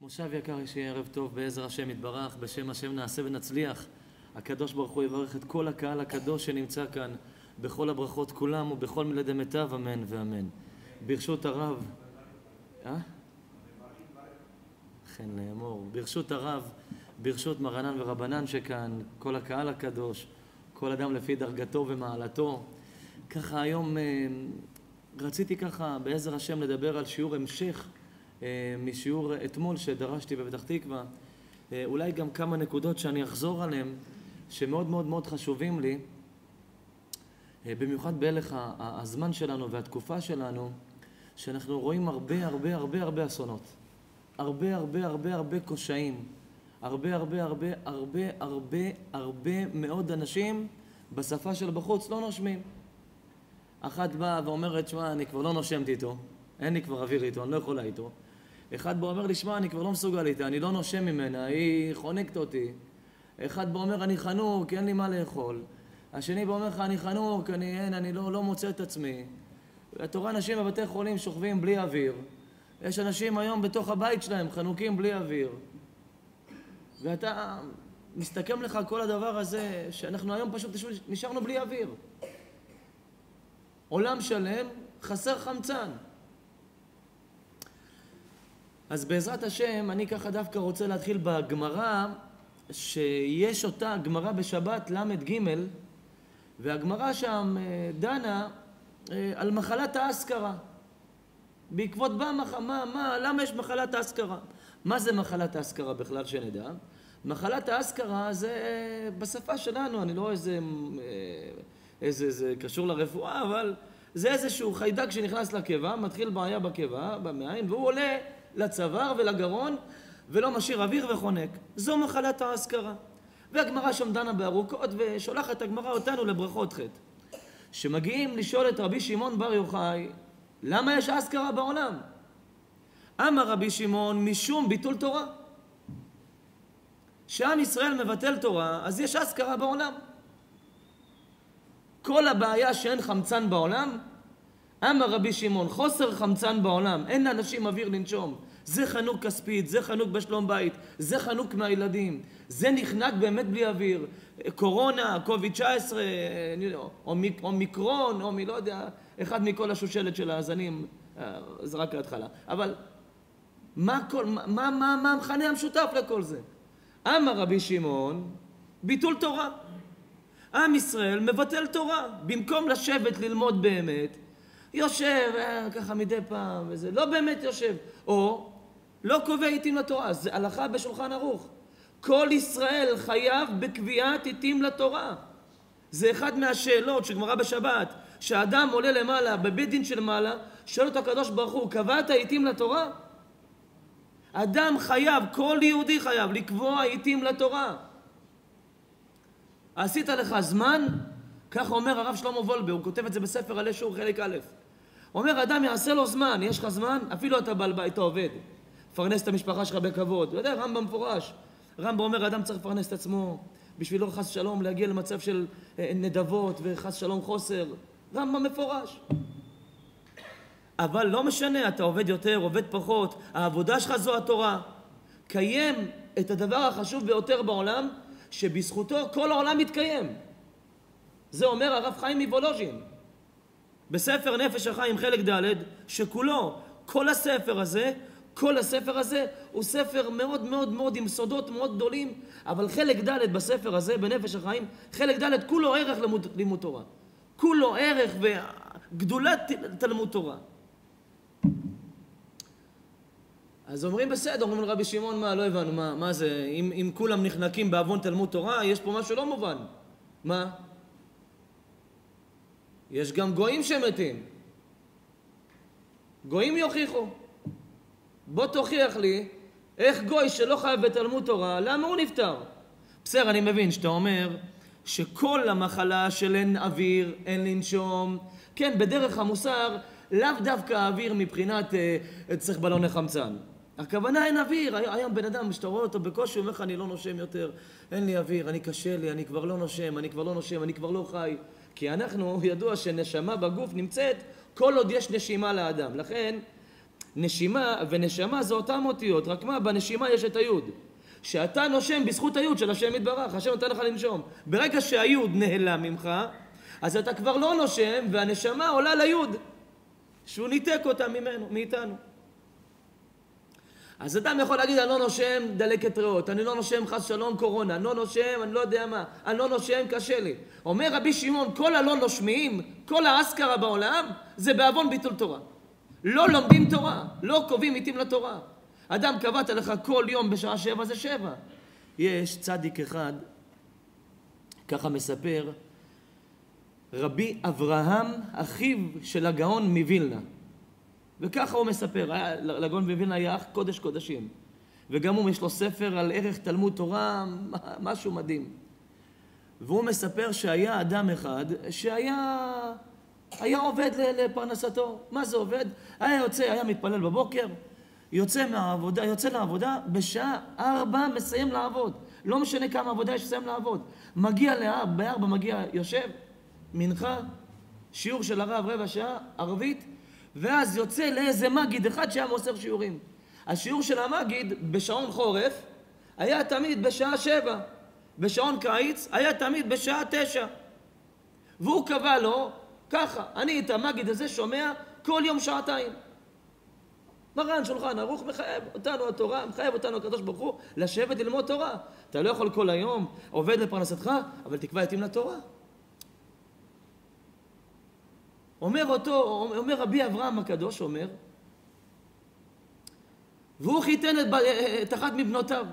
מושב יקר, שיהיה ערב טוב בעזר השם יתברך, בשם השם נעשה ונצליח. הקדוש ברוך הוא יברך את כל הקהל הקדוש שנמצא כאן בכל הברכות כולם ובכל מילדי מיטב, אמן ואמן. ברשות הרב, כן לאמור, ברשות הרב, ברשות מרנן ורבנן שכאן, כל הקהל הקדוש, כל אדם לפי דרגתו ומעלתו. ככה היום רציתי ככה בעזר השם לדבר על שיעור המשך משיעור אתמול שדרשתי בפתח תקווה, אולי גם כמה נקודות שאני אחזור עליהן שמאוד מאוד מאוד חשובים לי, במיוחד בהלך הזמן שלנו והתקופה שלנו, שאנחנו רואים הרבה אסונות, הרבה קושיים, הרבה מאוד אנשים בשפה של בחוץ לא נושמים. אחת באה ואומרת, שמע, אני כבר לא נושמת איתו, אין לי כבר אוויר איתו, אני לא יכולה איתו. אחד בא אומר לי, שמע, אני כבר לא מסוגל איתה, אני לא נושם ממנה, היא חונקת אותי. אחד בא אומר, אני חנוק, אין לי מה לאכול. השני בא אומר לך, אני חנוק, אני לא מוצא את עצמי. אתה רואה אנשים בבתי חולים שוכבים בלי אוויר. יש אנשים היום בתוך הבית שלהם חנוקים בלי אוויר. ואתה מסתכם לך כל הדבר הזה, שאנחנו היום פשוט נשארנו בלי אוויר. עולם שלם חסר חמצן. אז בעזרת השם אני ככה דווקא רוצה להתחיל בגמרא, שיש אותה גמרא בשבת למד ג', והגמרא שם דנה על מחלת האסכרה. בעקבות למה יש מחלת האסכרה? מה זה מחלת האסכרה בכלל שנדע? מחלת האסכרה זה בשפה שלנו, אני לא זה קשור לרפואה, אבל זה איזשהו חיידק שנכנס לקיבה, מתחיל בעיה בקיבה, במעיים, והוא עולה לצוואר ולגרון ולא משאיר אוויר וחונק. זו מחלת האסכרה. והגמרא שם דנה בארוכות ושולחת הגמרא אותנו לברכות חטא. שמגיעים לשאול את רבי שמעון בר יוחאי, למה יש אסכרה בעולם? אמר רבי שמעון, משום ביטול תורה. שעם ישראל מבטל תורה, אז יש אסכרה בעולם. כל הבעיה שאין חמצן בעולם, אמר רבי שמעון, חוסר חמצן בעולם, אין לאנשים אוויר לנשום, זה חנוק כספית, זה חנוק בשלום בית, זה חנוק מהילדים, זה נחנק באמת בלי אוויר, קורונה, קוביד-19, או מיקרון, או מי לא יודע, אחד מכל השושלת של האזנים, זה רק ההתחלה. אבל מה המכנה המשותף לכל זה? אמר רבי שמעון, ביטול תורה. עם ישראל מבטל תורה, במקום לשבת ללמוד באמת, יושב ככה מדי פעם וזה, לא באמת יושב, או לא קובע עיתים לתורה. זה הלכה בשולחן ערוך. כל ישראל חייב בקביעת עיתים לתורה. זה אחד מהשאלות שגמרא בשבת, שהאדם עולה למעלה, בבית דין של מעלה, שואל אותו הקדוש ברוך הוא, קבעת עיתים לתורה? אדם חייב, כל יהודי חייב לקבוע עיתים לתורה. עשית לך זמן? ככה אומר הרב שלמה וולבה, הוא כותב את זה בספר עלי שור חלק א'. אומר, אדם יעשה לו זמן, יש לך זמן? אפילו אתה בעל בית, אתה עובד. פרנס את המשפחה שלך בכבוד. אתה יודע, רמב"ם מפורש. רמב"ם אומר, אדם צריך לפרנס את עצמו, בשבילו חס שלום להגיע למצב של נדבות וחס שלום חוסר. רמב"ם מפורש. אבל לא משנה, אתה עובד יותר, עובד פחות, העבודה שלך זו התורה. קיים את הדבר החשוב ביותר בעולם, שבזכותו כל העולם מתקיים. זה אומר הרב חיים מוולוז'ין בספר נפש החיים חלק ד', שכולו, כל הספר הזה הוא ספר מאוד עם סודות מאוד גדולים, אבל חלק ד' בספר הזה בנפש החיים, חלק ד' כולו ערך לימוד תורה, כולו ערך וגדולת תלמוד תורה. אז אומרים בסדר, אומרים לרבי שמעון, מה, לא הבנו, מה זה, אם כולם נחנקים בעוון תלמוד תורה, יש פה משהו לא מובן. מה? יש גם גויים שמתים. גויים יוכיחו. בוא תוכיח לי, איך גוי שלא חייב בתלמוד תורה, למה הוא נפטר? בסדר, אני מבין שאתה אומר שכל המחלה של אין אוויר, אין לנשום, כן, בדרך המוסר, לאו דווקא האוויר מבחינת צריך בלון לחמצן. הכוונה אין אוויר. היום בן אדם, שאתה רואה אותו בקושי, הוא אומר לך, אני לא נושם יותר, אין לי אוויר, אני קשה לי, אני כבר לא נושם, אני כבר לא חי. כי אנחנו, ידוע שנשמה בגוף נמצאת כל עוד יש נשימה לאדם. לכן, נשימה ונשמה זה אותם אותיות, רק מה? בנשימה יש את היוד. שאתה נושם בזכות היוד של השם יתברך, השם נותן לך לנשום. ברגע שהיוד נעלם ממך, אז אתה כבר לא נושם, והנשמה עולה ליוד, שהוא ניתק אותה מאיתנו. אז אדם יכול להגיד, אני לא נושם דלקת ריאות, אני לא נושם חס שלום קורונה, אני לא נושם, אני לא יודע מה, אני לא נושם, קשה לי. אומר רבי שמעון, כל הלא נושמים, כל האסכרה בעולם, זה בעוון ביטול תורה. לא לומדים תורה, לא קובעים עיתים לתורה. אדם קבעת לך כל יום בשעה 7 זה 7. יש צדיק אחד, ככה מספר, רבי אברהם, אחיו של הגאון מווילנה. וככה הוא מספר, לגאון מווילנה היה אח קודש קודשים. וגם הוא יש לו ספר על ערך תלמוד תורה, משהו מדהים. והוא מספר שהיה אדם אחד היה עובד לפרנסתו. מה זה עובד? היה מתפלל בבוקר, יוצא לעבודה, בשעה 4 מסיים לעבוד. לא משנה כמה עבודה יש לסיים לעבוד. מגיע ב4 מגיע, יושב, מנחה, שיעור של הרב 15 שעה, ערבית, ואז יוצא לאיזה מגיד אחד שהיה מוסר שיעורים. השיעור של המגיד בשעון חורף היה תמיד בשעה 7. בשעון קיץ היה תמיד בשעה 9. והוא קבע לו, ככה, אני את המגיד הזה שומע כל יום 2 שעות. מרן שולחן ערוך מחייב אותנו התורה, מחייב אותנו הקדוש ברוך הוא לשבת ללמוד תורה. אתה לא יכול כל היום, עובד לפרנסתך, אבל תקבע עתים לתורה. אומר רבי אברהם הקדוש, והוא חיתן את אחת מבנותיו.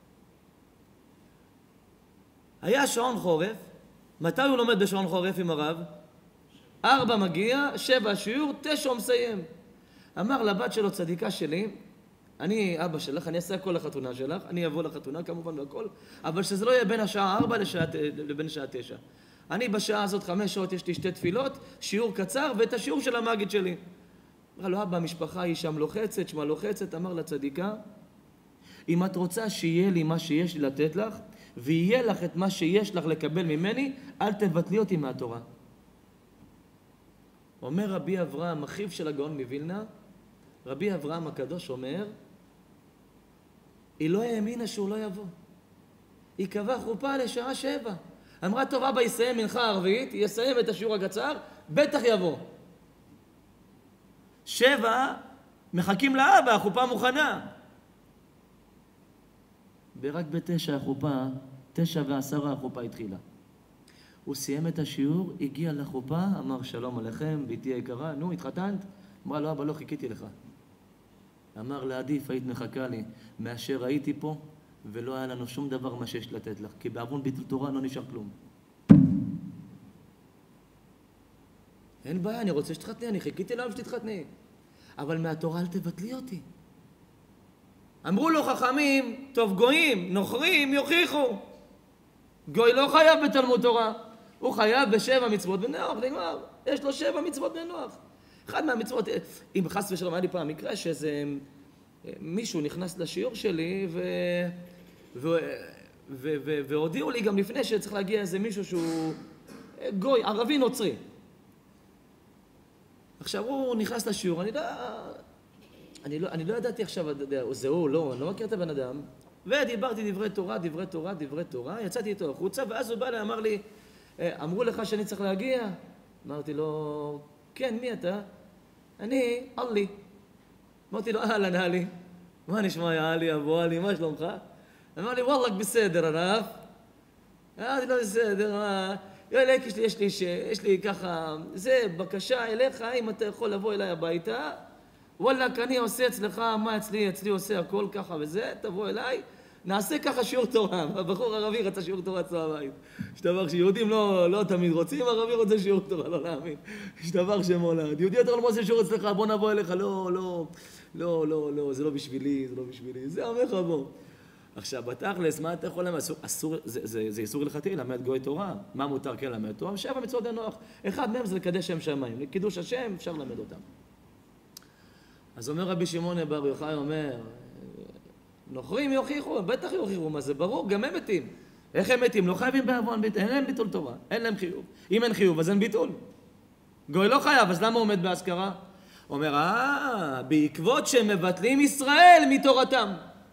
היה שעון חורף, מתי הוא לומד בשעון חורף עם הרב? 4 מגיע, 7 שיעור, 9 הוא מסיים. אמר לבת שלו, צדיקה שלי, אני אבא שלך, אני אעשה הכל לחתונה שלך, אני אבוא לחתונה כמובן והכל, אבל שזה לא יהיה בין השעה 4 לבין שעה 9. אני בשעה הזאת 5 שעות, יש לי 2 תפילות, שיעור קצר ואת השיעור של המגיד שלי. אמר לו, אבא, המשפחה היא שם לוחצת, שמה לוחצת, אמר לצדיקה, אם את רוצה שיהיה לי מה שיש לי לתת לך, ויהיה לך את מה שיש לך לקבל ממני, אל תבטלי אותי מהתורה. אומר רבי אברהם, אחיו של הגאון מווילנה, רבי אברהם הקדוש אומר, היא לא האמינה שהוא לא יבוא. היא קבעה חופה לשעה 7. אמרה, טוב, אבא יסיים מנחה ערבית, יסיים את השיעור הקצר, בטח יבוא. 7, מחכים לאבא, החופה מוכנה. ורק ב9 החופה, 9:10 החופה התחילה. הוא סיים את השיעור, הגיע לחופה, אמר שלום עליכם, ביתי היקרה, נו, התחתנת? אמרה לו, אבא, לא חיכיתי לך. אמר לה, עדיף, היית מחכה לי, מאשר הייתי פה, ולא היה לנו שום דבר מה שיש לתת לך, כי בעוון ביטול תורה לא נשאר כלום. אין בעיה, אני רוצה שתתחתני, אני חיכיתי להם שתתחתני. אבל מהתורה אל תבטלי אותי. אמרו לו חכמים, טוב, גויים, נוכרים, יוכיחו. גוי לא חייב בתלמוד תורה, הוא חייב ב7 מצוות בני נוח, נגמר. יש לו 7 מצוות בני נוח. אחד מהמצוות, אם חס ושלום היה לי פעם מקרה שאיזה מישהו נכנס לשיעור שלי והודיעו לי גם לפני שצריך להגיע איזה מישהו שהוא גוי, ערבי נוצרי. עכשיו הוא נכנס לשיעור, אני לא ידעתי עכשיו, זהו, לא, אני לא מכיר את הבן אדם, ודיברתי דברי תורה, יצאתי איתו החוצה, ואז הוא בא לי, אמר לי, אמרו לך שאני צריך להגיע? אמרתי לו, כן, מי אתה? אני, עלי. אמרתי לו, אהלן, עלי. מה נשמע, יא עלי, אבו עלי, מה שלומך? אמר לי, וואלק בסדר, הרב. אמרתי לו, בסדר, מה? יש לי ככה, זה בקשה אליך, אם אתה יכול לבוא אליי הביתה, וואלק, אני עושה אצלך, מה אצלי עושה הכל ככה וזה, תבוא אליי, נעשה ככה שיעור תורה. הבחור ערבי רצה שיעור תורה אצלו הבית. יש דבר שיהודים לא תמיד רוצים, ערבי רוצה שיעור תורה, לא להאמין. יש דבר שמולד. יהודי יותר לא עושה שיעור אצלך, בוא נבוא אליך, לא, זה לא בשבילי, זה עמך בוא. עכשיו, בתכלס, מה אתה יכול ללמד? זה איסור הלכתי, ללמד גוי תורה. מה מותר כן ללמד תורה? 7 מצוות בני נוח. אחד מהם זה לקדש שם שמיים. לקידוש השם אפשר ללמד אותם. אז אומר רבי שמעון בר יוחאי, אומר, נוכרים יוכיחו, בטח יוכיחו, מה זה ברור, גם הם מתים. איך הם מתים? לא חייבים בעוון, אין להם ביטול תורה, אין להם חיוב. אם אין חיוב, אז אין ביטול. גוי לא חייב, אז למה הוא עומד באזכרה? אומר, בעקבות שמבטלים ישראל מתורתם.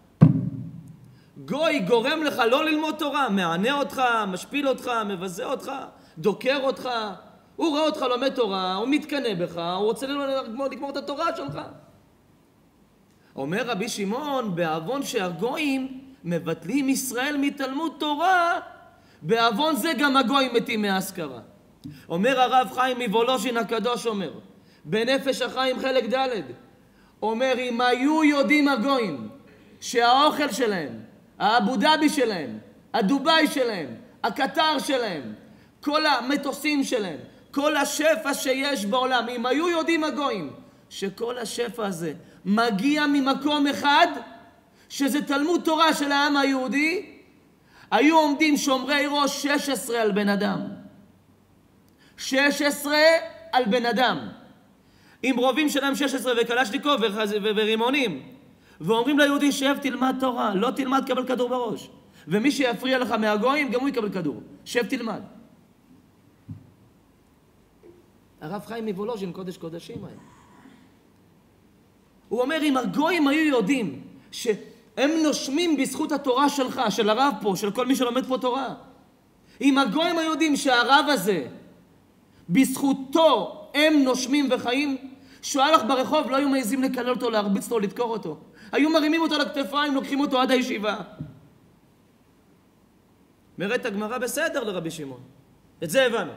גוי גורם לך לא ללמוד תורה, מענה אותך, משפיל אותך, מבזה אותך, דוקר אותך, הוא רואה אותך לומד תורה, הוא מתקנא בך, הוא רוצה לגמור את התורה שלך. אומר רבי שמעון, בעוון שהגויים מבטלים ישראל מתלמוד תורה, בעוון זה גם הגויים מתים מהשכרה. אומר הרב חיים מוולוז'ין הקדוש, אומר, בנפש החיים חלק ד', אומר, אם היו יודעים הגויים שהאוכל שלהם, האבו דאבי שלהם, הדובאי שלהם, הקטר שלהם, כל המטוסים שלהם, כל השפע שיש בעולם, אם היו יודעים הגויים שכל השפע הזה מגיע ממקום אחד, שזה תלמוד תורה של העם היהודי, היו עומדים שומרי ראש 16 על בן אדם. 16 על בן אדם. עם רובים שלהם 16 וקלשניקוב ורימונים. ואומרים ליהודי, שב תלמד תורה, לא תלמד קבל כדור בראש. ומי שיפריע לך מהגויים, גם הוא יקבל כדור. שב תלמד. הרב חיים מוולוז'ין, קודש קודשים היה. הוא אומר, אם הגויים היו יודעים שהם נושמים בזכות התורה שלך, של הרב פה, של כל מי שלומד פה תורה. אם הגויים היו יודעים שהרב הזה, בזכותו הם נושמים וחיים, שהוא הלך ברחוב, לא היו מעזים לקלל אותו, להרביץ אותו, לדקור אותו. היו מרימים אותו לכתפיים, לוקחים אותו עד הישיבה. מראה הגמרא בסדר לרבי שמעון. את זה הבנו.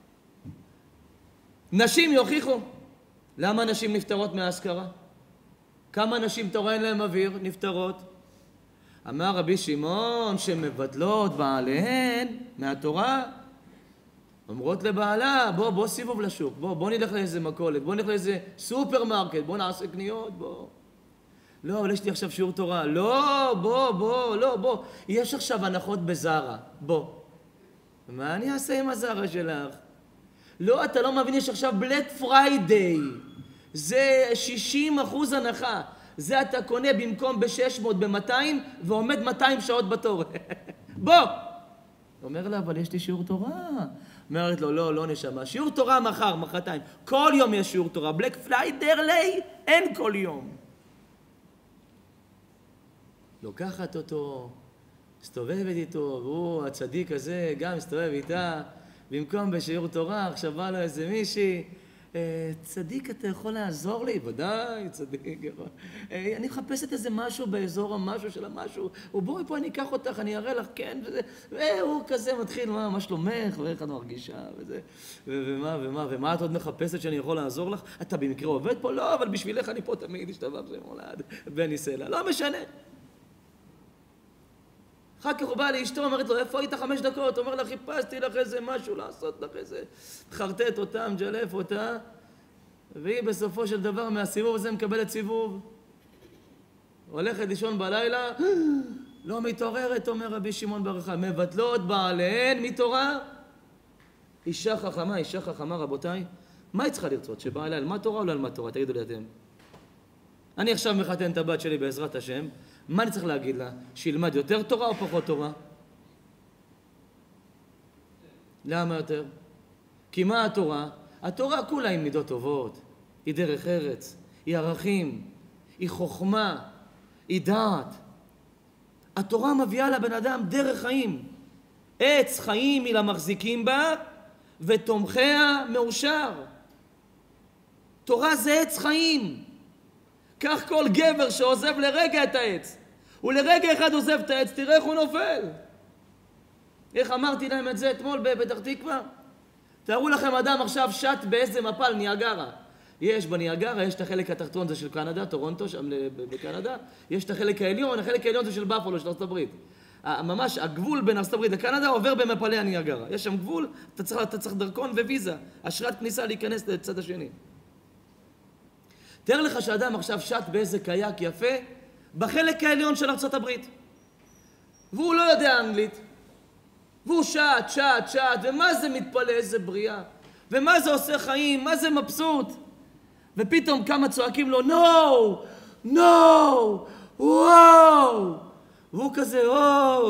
נשים יוכיחו. למה נשים נפטרות מההשכרה? כמה נשים תורה אין להם אוויר נפטרות? אמר רבי שמעון שמבטלות בעליהן מהתורה, אומרות לבעלה, בוא סיבוב לשוק, בוא נלך לאיזה מכולת, בוא נלך לאיזה סופרמרקט, בוא נעשה קניות, בוא. לא, אבל יש לי עכשיו שיעור תורה. לא, בוא. יש עכשיו הנחות בזרה, בוא. מה אני אעשה עם הזרה שלך? לא, אתה לא מבין, יש עכשיו בלק פריידיי. זה 60% הנחה. זה אתה קונה במקום ב-600, ב-200, ועומד 200 שעות בתור. בוא! אומר לה, אבל יש לי שיעור תורה. אומרת לו, לא נשמה. שיעור תורה מחר, מחרתיים. כל יום יש שיעור תורה. בלק פריידיי, אין כל יום. לוקחת אותו, מסתובבת איתו, והוא הצדיק הזה גם מסתובב איתה, במקום בשיעור תורה, עכשיו בא לו איזה מישהי, צדיק, אתה יכול לעזור לי? ודאי, צדיק. אני מחפשת איזה משהו באזור המשהו של המשהו, ובואי פה אני אקח אותך, אני אראה לך, כן, והוא כזה מתחיל, מה שלומך, ואיך את מרגישה, וזה, ומה את עוד מחפשת שאני יכול לעזור לך? אתה במקרה עובד פה? לא, אבל בשבילך אני פה תמיד, השתבח שם מולד, בני סלע, לא משנה. אחר כך הוא בא לאשתו, אומרת לו, איפה היית 5 דקות? אומר לה, חיפשתי לך איזה משהו לעשות לך איזה, חרטט אותה, מג'לף אותה, והיא בסופו של דבר מהסיבוב הזה מקבלת סיבוב. הולכת לישון בלילה, לא מתעוררת, אומר רבי שמעון בר יוחאי, מבטלות בעליהן מתורה. אישה חכמה, רבותיי, מה היא צריכה לרצות? שבאה אליי, ללמד תורה או לא ללמד תורה? תגידו לי אתם. אני עכשיו מחתן את הבת שלי בעזרת השם, מה אני צריך להגיד לה? שילמד יותר תורה או פחות תורה? למה יותר? כי מה התורה? התורה כולה היא מידות טובות, היא דרך ארץ, היא ערכים, היא חוכמה, היא דעת. התורה מביאה לבן אדם דרך חיים. עץ חיים היא למחזיקים בה, ותומכיה מאושר. תורה זה עץ חיים. כך כל גבר שעוזב לרגע את העץ, הוא לרגע אחד עוזב את העץ, תראה איך הוא נופל. איך אמרתי להם את זה אתמול בפתח תקווה? תארו לכם אדם עכשיו שט באיזה מפל ניאגרה. יש בניאגרה, יש את החלק התחתון זה של קנדה, טורונטו, שם בקנדה. יש את החלק העליון זה של בפולו, של ארצות הברית. ממש הגבול בין ארצות הברית לקנדה עובר במפלי הניאגרה. יש שם גבול, אתה צריך דרכון וויזה, אשרת כניסה להיכנס לצד השני. תאר לך שאדם עכשיו שט באיזה קייק יפה בחלק העליון של ארצות הברית, והוא לא יודע אנגלית, והוא שט, ומה זה מתפלא, איזה בריאה, ומה זה עושה חיים, מה זה מבסוט, ופתאום כמה צועקים לו, no, וואו, והוא כזה,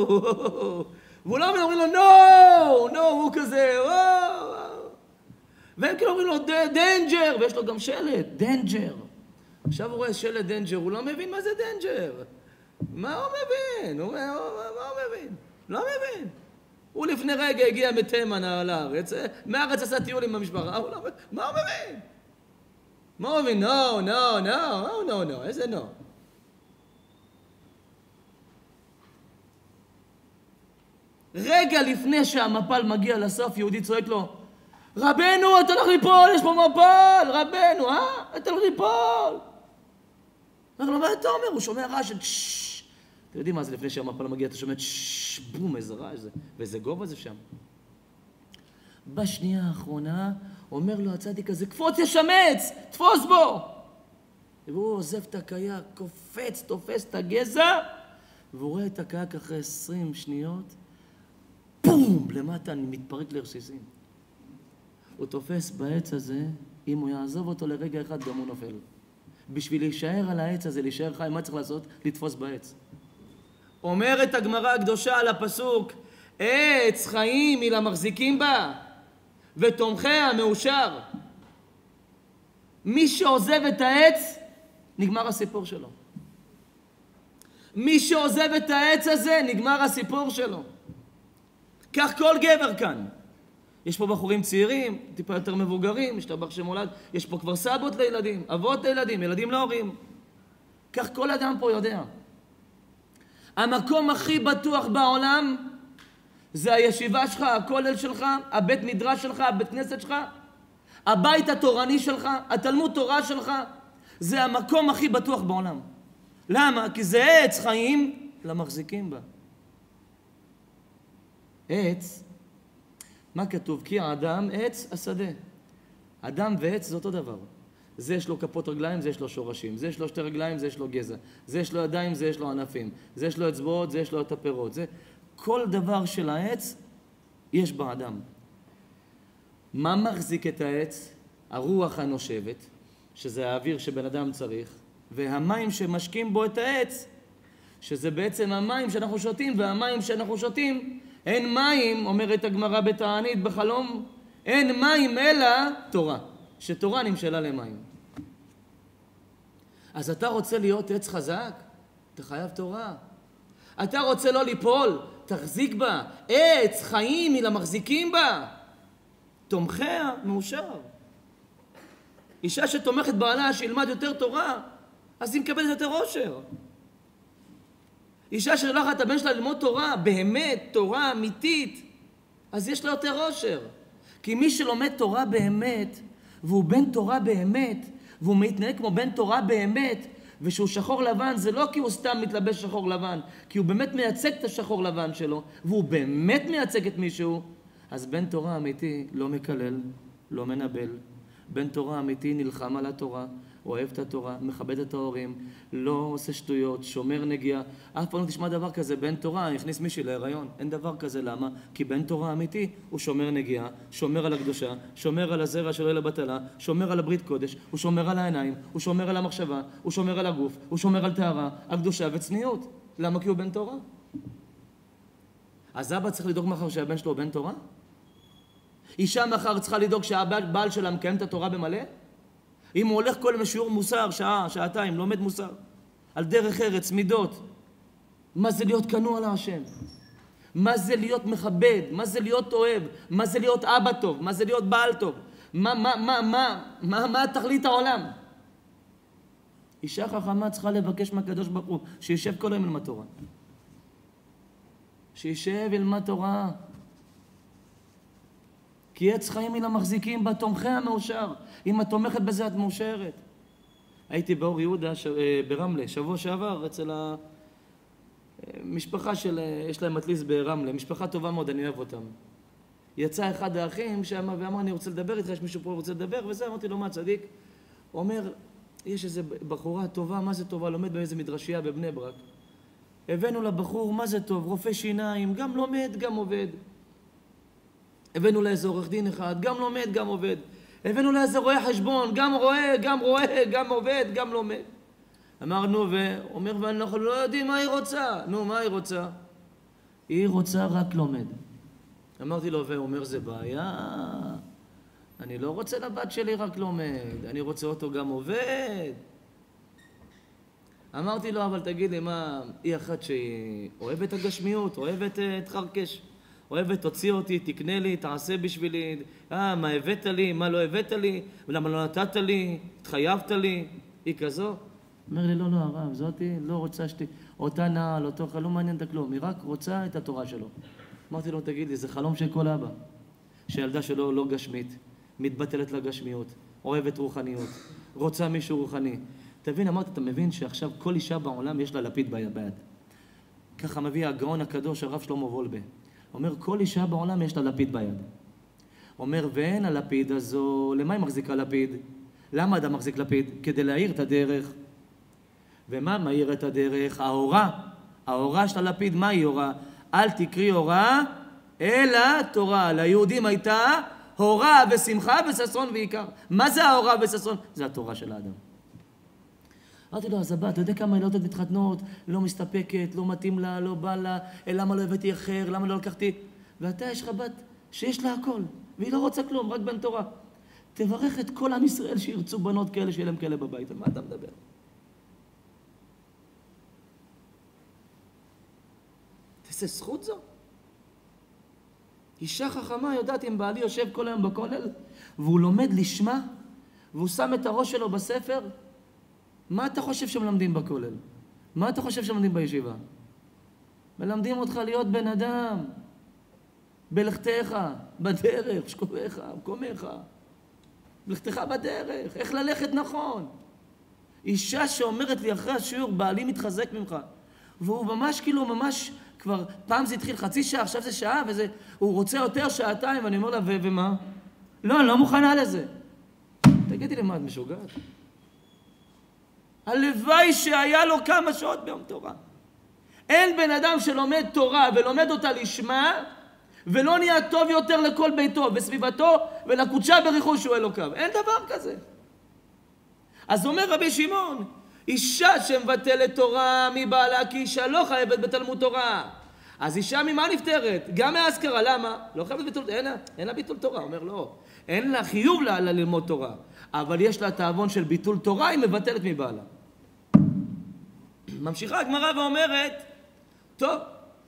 והוא לא אומרים לו, no, הוא כזה, וואו, והם כאילו אומרים לו, דנג'ר, ויש לו גם שלט, דנג'ר. עכשיו הוא רואה שלט דנג'ר, הוא לא מבין מה זה דנג'ר. מה הוא מבין? מה הוא מבין? לא מבין. הוא לפני רגע הגיע מתימן לארץ, מהארץ עשה טיול עם המשפחה, מה הוא מבין? מה הוא מבין? נו, איזה נו? רגע לפני שהמפל מגיע לסוף, יהודי צועק לו, רבנו, אתה הולך ליפול, יש פה מפל, רבנו, אתה הולך ליפול. אומר לו, מה אתה אומר? הוא שומע רעש של ששש. אתם יודעים מה זה לפני שהמפל מגיע, אתה שומע ששש, בום, איזה רעש זה, ואיזה גובה זה שם. בשנייה האחרונה, אומר לו הצדיק הזה, קפוץ ישמץ, תפוס בו. והוא עוזב את הקייק, קופץ, תופס את הגזע, והוא רואה את הקייק אחרי 20 שניות, בום, למטה אני מתפרק לרסיסים. הוא תופס בעץ הזה, אם הוא יעזוב אותו לרגע אחד, גם הוא נופל. בשביל להישאר על העץ הזה, להישאר חי, מה צריך לעשות? לתפוס בעץ. אומרת הגמרא הקדושה על הפסוק, עץ חיים היא למחזיקים בה, ותומכיה מאושר. מי שעוזב את העץ, נגמר הסיפור שלו. מי שעוזב את העץ הזה, נגמר הסיפור שלו. כך כל גבר כאן. יש פה בחורים צעירים, טיפה יותר מבוגרים, משתבח שמולד, יש פה כבר סבות לילדים, אבות לילדים, ילדים להורים. כך כל אדם פה יודע. המקום הכי בטוח בעולם זה הישיבה שלך, הכולל שלך, הבית מדרש שלך, הבית כנסת שלך, הבית התורני שלך, התלמוד תורה שלך, זה המקום הכי בטוח בעולם. למה? כי זה עץ חיים למחזיקים בה. עץ, מה כתוב? כי האדם עץ השדה. אדם ועץ זה אותו דבר. זה יש לו כפות רגליים, זה יש לו שורשים. זה יש לו 2 רגליים, זה יש לו גזע. זה יש לו ידיים, זה יש לו ענפים. זה יש לו אצבעות, זה יש לו את הפירות. זה... כל דבר של העץ יש באדם. מה מחזיק את העץ? הרוח הנושבת, שזה האוויר שבן אדם צריך, והמים שמשקים בו את העץ, שזה בעצם המים שאנחנו שותים, והמים שאנחנו שותים, אין מים, אומרת הגמרא בתענית בחלום, אין מים אלא תורה, שתורה נמשלה למים. אז אתה רוצה להיות עץ חזק? אתה חייב תורה. אתה רוצה לא ליפול? תחזיק בה. עץ חיים היא למחזיקים בה. תומכיה מאושר. אישה שתומכת בעלה שילמד יותר תורה, אז היא מקבלת יותר עושר. אישה ששולחת את הבן שלה ללמוד תורה, באמת, תורה אמיתית, אז יש לה יותר עושר. כי מי שלומד תורה באמת, והוא בן תורה באמת, והוא מתנהג כמו בן תורה באמת, ושהוא שחור לבן, זה לא כי הוא סתם מתלבש שחור לבן, כי הוא באמת מייצג את השחור לבן שלו, והוא באמת מייצג את מישהו, אז בן תורה אמיתי לא מקלל, לא מנבל. בן תורה אמיתי נלחם על התורה, אוהב את התורה, מכבד את ההורים, לא עושה שטויות, שומר נגיעה. אף פעם לא תשמע דבר כזה, בן תורה הכניס מישהי להיריון. אין דבר כזה, למה? כי בן תורה אמיתי הוא שומר נגיעה, שומר על הקדושה, שומר על הזרע שלו אל הבטלה, שומר על הברית קודש, הוא שומר על העיניים, הוא שומר על המחשבה, הוא שומר על הגוף, הוא שומר על טהרה, הקדושה וצניעות. למה? כי הוא בן תורה. אז אבא צריך לדאוג מחר שהבן שלו בן תורה? אישה מחר צריכה לדאוג שהבעל שלה מקיים את התורה במלא? אם הוא הולך כל שיעור מוסר, שעה, שעתיים, לומד מוסר, על דרך ארץ, מידות, מה זה להיות כנוע להשם? מה זה להיות מכבד? מה זה להיות אוהב? מה זה להיות אבא טוב? מה זה להיות בעל טוב? מה תכלית העולם? אישה חכמה צריכה לבקש מהקדוש ברוך הוא שישב כל היום ילמד תורה. שישב ילמד תורה. כי עץ חיים היא למחזיקים בה, תומכיה מאושר. אם את תומכת בזה, את מאושרת. הייתי באור יהודה ברמלה, שבוע שעבר, אצל המשפחה של, יש להם מטליס ברמלה, משפחה טובה מאוד, אני אוהב אותם. יצא אחד האחים שם ואמר, אני רוצה לדבר איתך, יש מישהו פה רוצה לדבר, וזה, אמרתי לו, מה צדיק? הוא אומר, יש איזו בחורה טובה, מה זה טובה? לומד באיזה מדרשייה בבני ברק. הבאנו לבחור, מה זה טוב? רופא שיניים, גם לומד, גם עובד. הבאנו לאיזה עורך דין אחד, גם לומד, גם עובד. הבאנו לאיזה רואה חשבון, גם רואה, גם עובד, גם לומד. אמרנו, ואומר, ואנחנו לא יודעים מה היא רוצה. נו, מה היא רוצה? היא רוצה רק לומד. אמרתי לו, ואומר, זה בעיה. אני לא רוצה לבת שלי רק לומד, אני רוצה אותו גם עובד. אמרתי לו, אבל תגיד לי, מה, היא אחת שהיא אוהבת הגשמיות, אוהבת תחרקש, אוהבת, תוציא אותי, תקנה לי, תעשה בשבילי, מה הבאת לי, מה לא הבאת לי, למה לא נתת לי, התחייבת לי, היא כזו. אומר לי, לא, לא, הרב, זאתי לא רוצה אותה נעל, אותו חלום, לא מעניין את כלום, היא רק רוצה את התורה שלו. אמרתי לו, תגיד לי, זה חלום של כל אבא, שהילדה שלו לא גשמית, מתבטלת לגשמיות, אוהבת רוחניות, רוצה מישהו רוחני. תבין, אמרתי, אתה מבין שעכשיו כל אישה בעולם יש לה לפיד ביד. ככה מביא הגאון הקדוש, הרב שלמה וולבה. אומר, כל אישה בעולם יש לה לפיד ביד. אומר, ואין הלפיד הזו, למה היא מחזיקה לפיד? למה אדם מחזיק לפיד? כדי להאיר את הדרך. ומה מאיר את הדרך? האורה. האורה של הלפיד, מה היא אורה? אל תקרי אורה, אלא תורה. ליהודים הייתה הורה ושמחה וששון ועיקר. מה זה ההורה וששון? זה התורה של האדם. אמרתי לו, אז הבא, אתה יודע כמה ילדות מתחתנות, לא מסתפקת, לא מתאים לה, לא בא לה, למה לא הבאתי אחר, למה לא לקחתי? ואתה יש לך בת שיש לה הכל, והיא לא רוצה כלום, רק בן תורה. תברך את כל עם ישראל שירצו בנות כאלה, שיהיה להם כאלה בבית. על מה אתה מדבר? איזה זכות זו? אישה חכמה יודעת אם בעלי יושב כל היום בכולל, והוא לומד לשמה, והוא שם את הראש שלו בספר, מה אתה חושב שמלמדים בכולל? מה אתה חושב שמלמדים בישיבה? מלמדים אותך להיות בן אדם, בלכתך, בדרך, שקובך, מקומך, בלכתך בדרך, איך ללכת נכון. אישה שאומרת לי אחרי השיעור, בעלי מתחזק ממך, והוא ממש כאילו, ממש, כבר פעם זה התחיל חצי שעה, עכשיו זה שעה, הוא רוצה יותר שעתיים, ואני אומר לה, ומה? לא, אני לא מוכנה לזה. תגידי לי, מה, את משוגעת? הלוואי שהיה לו כמה שעות ביום תורה. אין בן אדם שלומד תורה ולומד אותה לשמה, ולא נהיה טוב יותר לכל ביתו וסביבתו ולקודשה בריחו שהוא אלוקיו. אין דבר כזה. אז אומר רבי שמעון, אישה שמבטלת תורה מבעלה כי אישה לא חייבת בתלמוד תורה. אז אישה ממה נפטרת? גם מהאזכרה, למה? לא חייבת ביטול, אין לה ביטול תורה. אומר לא, אין לה חיוב לה ללמוד תורה, אבל יש לה תאבון של ביטול תורה, היא מבטלת מבעלה. ממשיכה הגמרא ואומרת, טוב,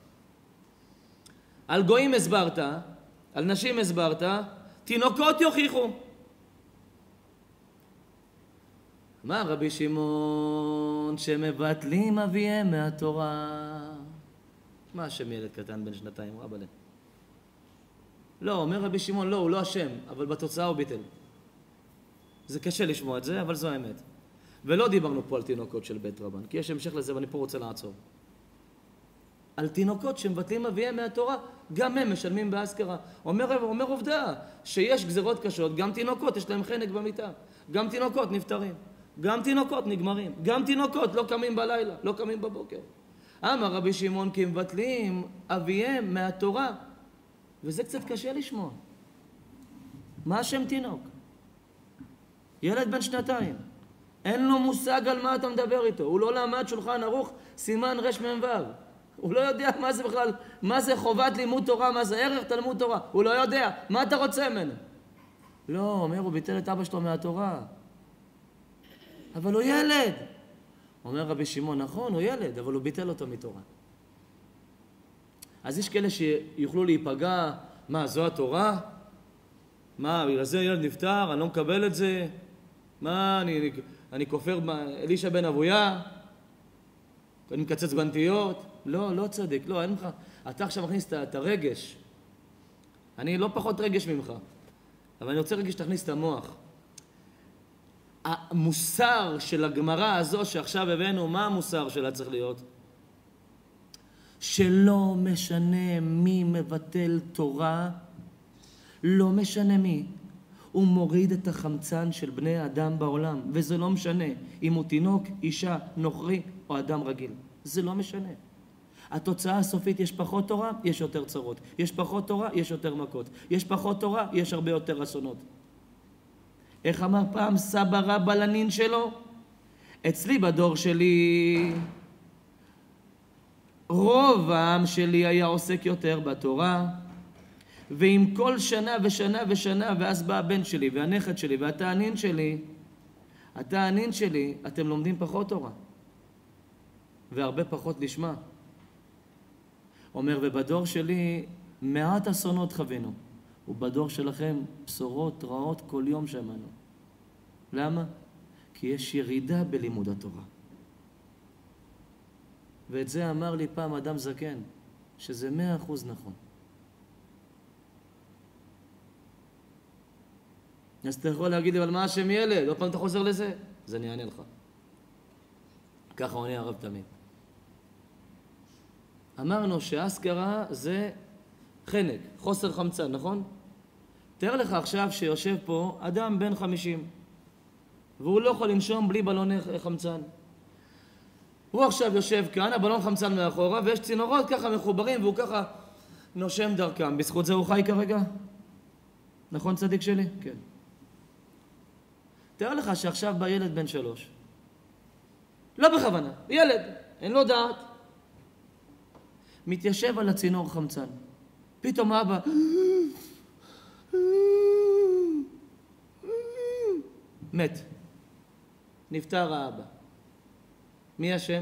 על גויים הסברת, על נשים הסברת, תינוקות יוכיחו. מה רבי שמעון שמבטלים אביהם מהתורה? מה השם ילד קטן בן שנתיים, רבלה? לא, אומר רבי שמעון, לא, הוא לא השם, אבל בתוצאה הוא ביטל. זה קשה לשמוע את זה, אבל זו האמת. ולא דיברנו פה על תינוקות של בית רבן, כי יש המשך לזה ואני פה רוצה לעצור. על תינוקות שמבטלים אביהם מהתורה, גם הם משלמים באזכרה. אומר עובדה שיש גזרות קשות, גם תינוקות יש להם חנק במיטה, גם תינוקות נפטרים, גם תינוקות נגמרים, גם תינוקות לא קמים בלילה, לא קמים בבוקר. אמר רבי שמעון כי מבטלים אביהם מהתורה, וזה קצת קשה לשמוע. מה השם תינוק? ילד בן שנתיים. אין לו מושג על מה אתה מדבר איתו. הוא לא למד שולחן ערוך סימן רמ"ו. הוא לא יודע מה זה בכלל, מה זה חובת לימוד תורה, מה זה ערך תלמוד תורה. הוא לא יודע. מה אתה רוצה ממנו? לא, אומר, הוא ביטל את אבא שלו מהתורה. אבל הוא ילד. אומר רבי שמעון, נכון, הוא ילד, אבל הוא ביטל אותו מתורה. אז יש כאלה שיוכלו להיפגע, מה, זו התורה? מה, בגלל זה ילד נפטר, אני לא מקבל את זה? מה, אני כופר אלישע בן אבויה? אני מקצץ בנטיות? לא, לא צדיק, לא, אין לך. אתה עכשיו מכניס את הרגש. אני לא פחות רגש ממך, אבל אני רוצה רגש שתכניס את המוח. המוסר של הגמרא הזו שעכשיו הבאנו, מה המוסר שלה צריך להיות? שלא משנה מי מבטל תורה, לא משנה מי, הוא מוריד את החמצן של בני האדם בעולם, וזה לא משנה אם הוא תינוק, אישה, נוכרי או אדם רגיל. זה לא משנה. התוצאה הסופית, יש פחות תורה, יש יותר צרות. יש פחות תורה, יש יותר מכות. יש פחות תורה, יש הרבה יותר אסונות. איך אמר פעם סבא רבא לנין שלו? אצלי בדור שלי, רוב העם שלי היה עוסק יותר בתורה, ועם כל שנה ושנה ושנה, ואז בא הבן שלי והנכד שלי והתענין שלי, אתם לומדים פחות תורה. והרבה פחות לשמה. אומר, ובדור שלי מעט אסונות חווינו, ובדור שלכם בשורות רעות כל יום שמענו. למה? כי יש ירידה בלימוד התורה. ואת זה אמר לי פעם אדם זקן, שזה 100% נכון. אז אתה יכול להגיד לי, אבל מה השם ילד? עוד פעם אתה חוזר לזה? אז אני אענה לך. ככה עונה הרב תמיד. אמרנו שאסכרה זה חנק, חוסר חמצן, נכון? תאר לך עכשיו שיושב פה אדם בן 50, והוא לא יכול לנשום בלי בלוני חמצן. הוא עכשיו יושב כאן, הבלון חמצן מאחורה, ויש צינורות ככה מחוברים, והוא ככה נושם דרכם. בזכות זה הוא חי כרגע? נכון צדיק שלי? כן. תאר לך שעכשיו בא ילד בן 3. לא בכוונה, ילד, אין לו דעת. מתיישב על הצינור חמצן. פתאום אבא מת. נפטר האבא. מי השם?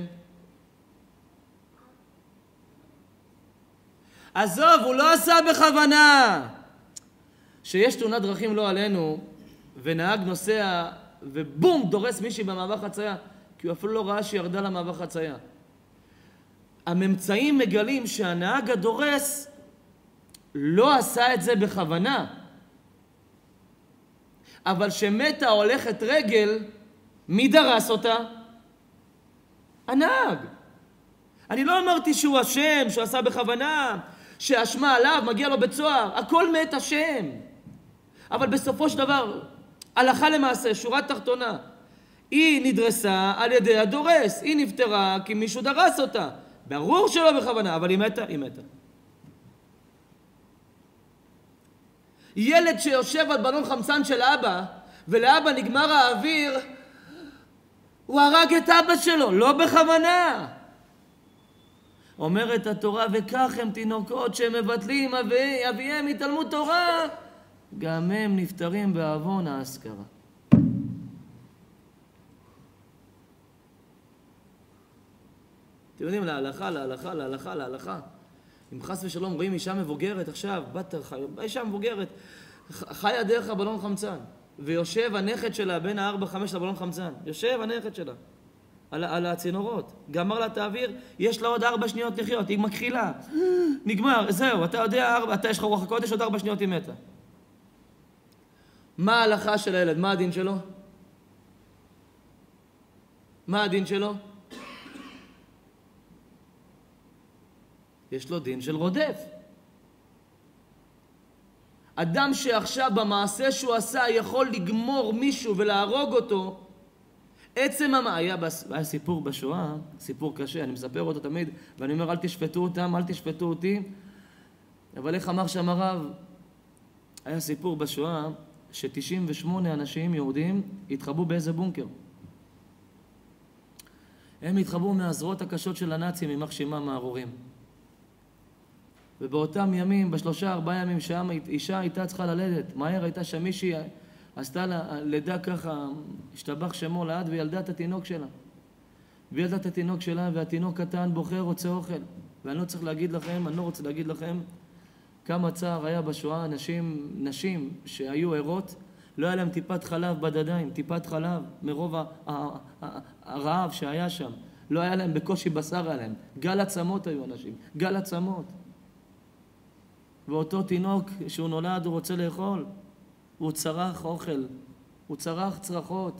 עזוב, הוא לא עשה בכוונה. שיש תאונת דרכים לא עלינו, ונהג נוסע ובום דורס מישהי במעבר חצייה, כי הוא אפילו לא ראה שירדה למעבר חצייה. הממצאים מגלים שהנהג הדורס לא עשה את זה בכוונה. אבל שמתה הולכת רגל, מי דרס אותה? הנהג. אני לא אמרתי שהוא אשם, שהוא עשה בכוונה, שהאשמה עליו, מגיע לו בית סוהר. הכל מת השם. אבל בסופו של דבר, הלכה למעשה, שורה תחתונה, היא נדרסה על ידי הדורס. היא נפטרה כי מישהו דרס אותה. ברור שלא בכוונה, אבל היא מתה, היא מתה. ילד שיושב על בלון חמצן של אבא, ולאבא נגמר האוויר, הוא הרג את אבא שלו, לא בכוונה. אומרת התורה, וכך הם תינוקות שמבטלים אביהם מתלמוד תורה, גם הם נפטרים בעוון האזכרה. אתם יודעים, להלכה. אם חס ושלום רואים אישה מבוגרת עכשיו, אישה מבוגרת, חיה דרך הבלון חמצן, ויושב הנכד שלה בין 4-5 לבלון חמצן, יושב הנכד שלה על הצינורות, גמר לה את האוויר, יש לה עוד 4 שניות לחיות, היא מכחילה, נגמר, זהו, אתה יודע, אתה יש לך רוח הקודש, עוד 4 שניות היא מתה. מה ההלכה של הילד? מה הדין שלו? מה הדין שלו? יש לו דין של רודף. אדם שעכשיו במעשה שהוא עשה יכול לגמור מישהו ולהרוג אותו, עצם היה סיפור בשואה, סיפור קשה, אני מספר אותו תמיד, ואני אומר אל תשפטו אותם, אל תשפטו אותי, אבל איך אמר שם הרב? היה סיפור בשואה ש98 אנשים יהודים התחבאו באיזה בונקר. הם התחבאו מהזרועות הקשות של הנאצים עם מחשימם הארורים. ובאותם ימים, ב3-4 ימים שם אישה הייתה צריכה ללדת, מהר הייתה שם מישהי, עשתה לה לידה ככה, השתבח שמו לעד וילדה את התינוק שלה. וילדה את התינוק שלה והתינוק קטן בוחר רוצה אוכל. ואני לא צריך להגיד לכם, אני לא רוצה להגיד לכם כמה צער היה בשואה, נשים שהיו ערות, לא היה להם טיפת חלב בדדיים, טיפת חלב מרוב הרעב שהיה שם. לא היה להם בקושי בשר עליהם, גל עצמות היו אנשים, גל עצמות. ואותו תינוק שהוא נולד הוא רוצה לאכול, הוא צרח אוכל, הוא צרח צרחות.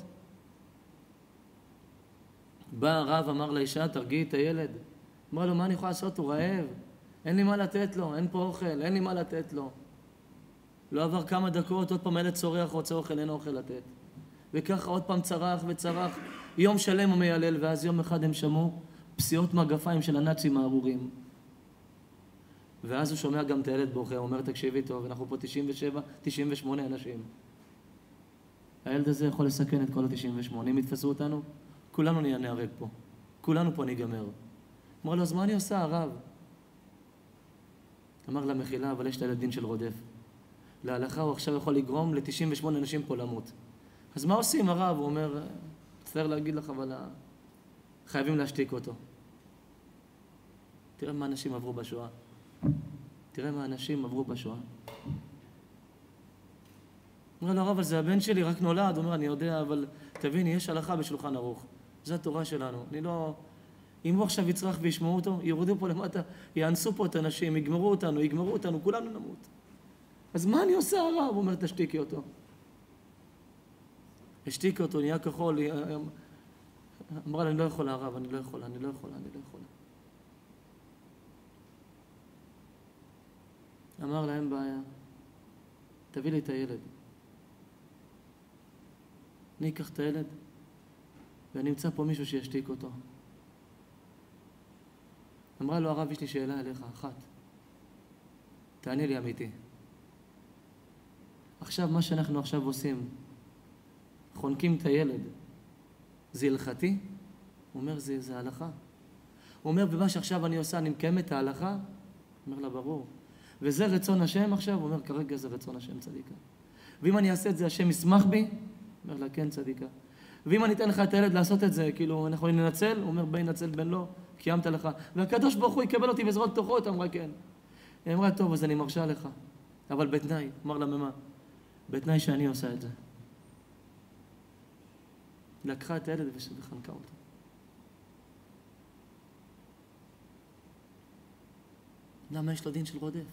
בא הרב אמר לאישה תרגיעי את הילד, אמר לו מה אני יכול לעשות, הוא רעב, אין לי מה לתת לו, אין פה אוכל, אין לי מה לתת לו. לא עבר כמה דקות, עוד פעם ילד צורח רוצה אוכל, אין אוכל לתת. וככה עוד פעם צרח וצרח, יום שלם הוא מיילל, ואז יום אחד הם שמעו פסיעות מגפיים של הנאצים הארורים. ואז הוא שומע גם את הילד בוכה, הוא אומר תקשיבי טוב, אנחנו פה 98 אנשים. הילד הזה יכול לסכן את כל ה98, אם יתפסו אותנו, כולנו נהיה נהרג פה, כולנו פה ניגמר. אמר לו, אז מה אני עושה הרב? אמר לה, מחילה, אבל יש לה דין של רודף. להלכה הוא עכשיו יכול לגרום ל-98 אנשים פה למות. אז מה עושים הרב? הוא אומר, מצטער להגיד לך, אבל חייבים להשתיק אותו. תראה מה אנשים עברו בשואה. תראה מה אנשים עברו בשואה. אומר לו, הרב, אבל זה הבן שלי, רק נולד. הוא אומר, אני יודע, אבל תביני, יש הלכה בשולחן ערוך. זו התורה שלנו. אני לא... אם הוא עכשיו יצרח וישמעו אותו, יורדו פה למטה, יאנסו פה את האנשים, יגמרו אותנו, כולנו נמות. אז מה אני עושה הרב? הוא אומר, תשתיקי אותו. השתיקי אותו, נהיה כחול. אמרה לה, אני לא יכולה הרב, אני לא יכולה. אמר להם בעיה, תביא לי את הילד. אני אקח את הילד, ואני אמצא פה מישהו שישתיק אותו. אמרה לו, הרב, יש לי שאלה אליך, אחת. תעני לי אמיתי. עכשיו, מה שאנחנו עכשיו עושים, חונקים את הילד, זה הלכתי? הוא אומר, זה הלכה. הוא אומר, במה שעכשיו אני עושה, אני מקיים את ההלכה? הוא אומר לה, ברור. וזה רצון השם עכשיו? הוא אומר, כרגע זה רצון השם, צדיקה. ואם אני אעשה את זה, השם ישמח בי? הוא אומר לה, כן, צדיקה. ואם אני אתן לך את הילד לעשות את זה, כאילו, אנחנו ננצל? הוא אומר, בין נצל בין לא, קיימת לך. והקדוש ברוך הוא יקבל אותי בזרועות פתוחות, אמרה כן. היא אמרה, טוב, אז אני מרשה לך. אבל בתנאי, אמר לה, ממה? בתנאי שאני עושה את זה. לקחה את הילד וחנקה אותו. למה יש לו דין של רודף?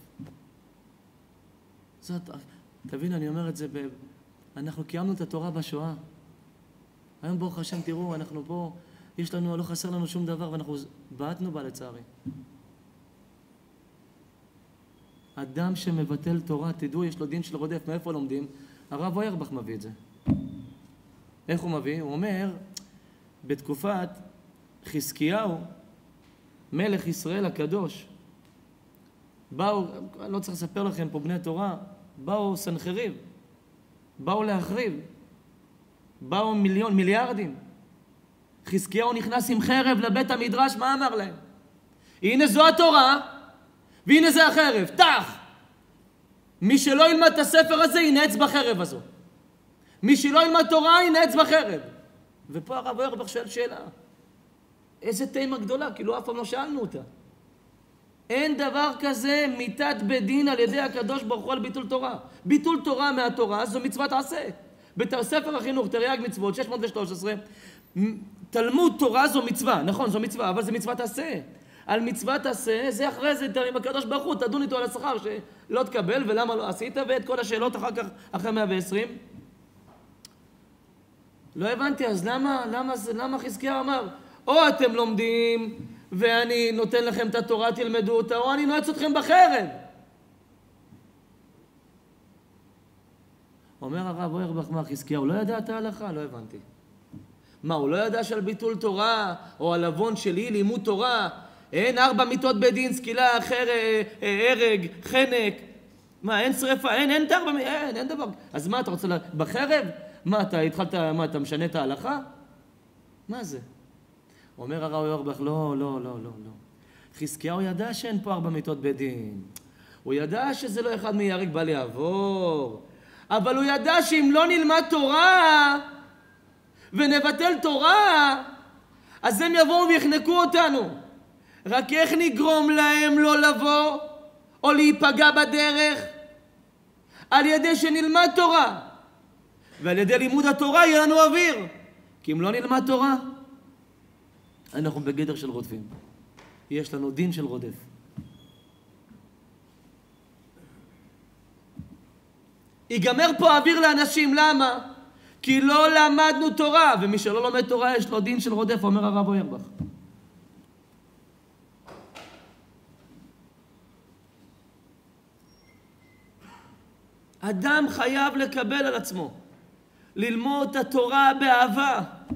זאת, תבין, אני אומר את זה, אנחנו קיימנו את התורה בשואה. היום ברוך השם, תראו, אנחנו פה, יש לנו, לא חסר לנו שום דבר, ואנחנו בעטנו בה לצערי. אדם שמבטל תורה, תדעו, יש לו דין של רודף. מאיפה לומדים? הרב אוירבך מביא את זה. איך הוא מביא? הוא אומר, בתקופת חזקיהו, מלך ישראל הקדוש, באו, אני לא צריך לספר לכם פה בני תורה, באו סנחריב, באו להחריב, באו מיליארדים. חזקיהו נכנס עם חרב לבית המדרש, מה אמר להם? הנה זו התורה, והנה זה החרב, תח! מי שלא ילמד את הספר הזה, ינעץ בחרב הזו. מי שלא ילמד תורה, ינעץ בחרב. ופה הרב אוירבך שואל שאלה. איזה תימה גדולה, כאילו אף פעם לא שאלנו אותה. אין דבר כזה מיתת בדין על ידי הקדוש ברוך הוא על ביטול תורה. ביטול תורה מהתורה זו מצוות עשה. בספר החינוך, תרי"ג מצוות, 613, תלמוד תורה זו מצווה, נכון, זו מצווה, אבל זה מצוות עשה. על מצוות עשה, זה אחרי זה, עם הקדוש ברוך הוא, תדון איתו על השכר שלא תקבל ולמה לא עשית, ואת כל השאלות אחר כך, אחרי 120. לא הבנתי, אז למה חזקיהו אמר, או אתם לומדים ואני נותן לכם את התורה, תלמדו אותה, או אני נועץ אתכם בחרב. אומר הרב אוירבך, מה חזקיהו לא ידע את ההלכה? לא הבנתי. מה, הוא לא ידע שעל ביטול תורה, או על עוון שלי, לימוד תורה, אין 4 מיתות בדין, סקילה, הרג, חנק, מה, אין שריפה, אין דבר. אז מה, אתה רוצה בחרב? מה, אתה משנה את ההלכה? מה זה? אומר הרב אוירבך, לא. חזקיהו ידע שאין פה 4 מיתות בדין. הוא ידע שזה לא אחד מיהרג בל יעבור. אבל הוא ידע שאם לא נלמד תורה ונבטל תורה, אז הם יבואו ויחנקו אותנו. רק איך נגרום להם לא לבוא או להיפגע בדרך? על ידי שנלמד תורה. ועל ידי לימוד התורה יהיה לנו אוויר. כי אם לא נלמד תורה, אנחנו בגדר של רודפים. יש לנו דין של רודף. ייגמר פה אוויר לאנשים, למה? כי לא למדנו תורה, ומי שלא לומד תורה יש לו דין של רודף, אומר הרב אוירבך. אדם חייב לקבל על עצמו, ללמוד את התורה באהבה,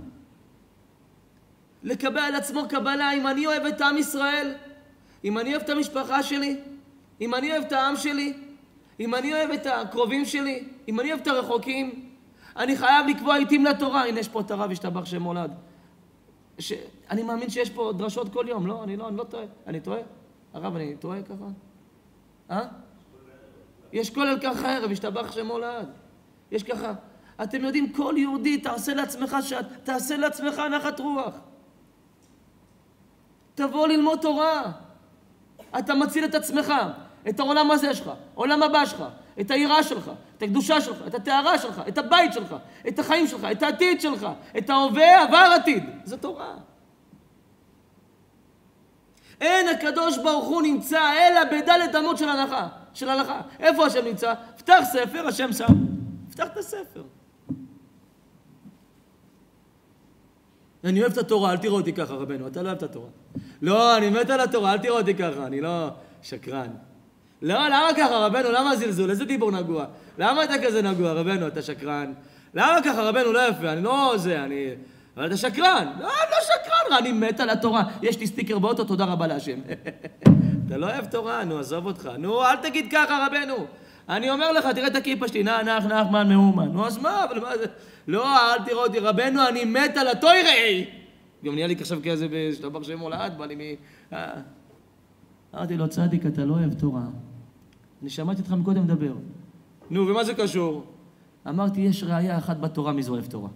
לקבל על עצמו קבלה. אם אני אוהב את עם ישראל, אם אני אוהב את המשפחה שלי, אם אני אוהב את העם שלי, אם אני אוהב את הקרובים שלי, אם אני אוהב את הרחוקים, אני חייב לקבוע עיתים לתורה. הנה יש פה את הרב ישתבח שמולד. אני מאמין שיש פה דרשות כל יום, לא? אני לא טועה. אני טועה? הרב, אני טועה ככה? יש כולל ככה ערב, ישתבח שמו לעד. יש ככה. אתם יודעים, כל יהודי תעשה לעצמך נחת רוח. תבוא ללמוד תורה. אתה מציל את עצמך, את העולם הזה שלך, עולם הבא שלך, את היראה שלך, את הקדושה שלך, את התארה שלך, את הבית שלך, את החיים שלך, את העתיד שלך, את ההווה, עבר עתיד. זה תורה. אין הקדוש ברוך הוא נמצא אלא בדלת אמות של הלכה. איפה השם נמצא? פתח ספר, השם שם. פתח את הספר. אני אוהב את התורה, אל תראו אותי ככה רבנו, אתה לא אוהב את התורה. לא, אני מת על התורה, אל תראו אותי ככה, אני לא שקרן. לא, למה ככה רבנו, למה זלזול? איזה דיבור נגוע? למה אתה כזה נגוע רבנו, אתה שקרן? למה ככה רבנו, לא יפה, אני לא זה, אבל אתה שקרן. לא, אני לא שקרן, אני מת על התורה. יש לי סטיקר באוטו, תודה רבה להשם. אתה לא אוהב תורה, נו, עזוב אותך. נו, אל תגיד ככה רבנו. אני אומר לך, תראה את הכיפה שלי, נחמן מאומן. נו, אז מה, אבל מה זה? לא, אל תראו אותי, רבנו, אני מת על התוירי. גם נהיה לי עכשיו כזה בשתבח שמו לעד, בא לי מ... אמרתי לו, צדיק, אתה לא אוהב תורה. אני שמעתי אותך מקודם לדבר. נו, ומה זה קשור? אמרתי, יש ראיה אחת בתורה, מי זה אוהב תורה.